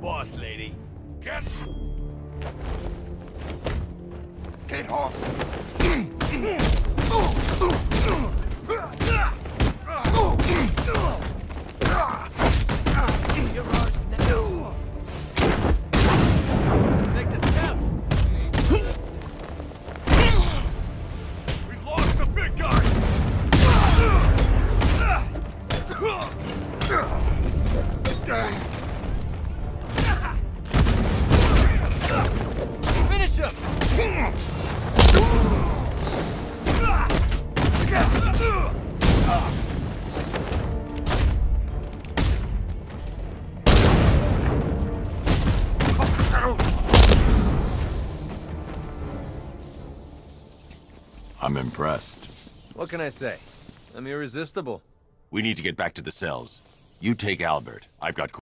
boss lady. Get horse! Take the scout. We lost the big guy! Finish him. I'm impressed. What can I say? I'm irresistible. We need to get back to the cells. You take Albert. I've got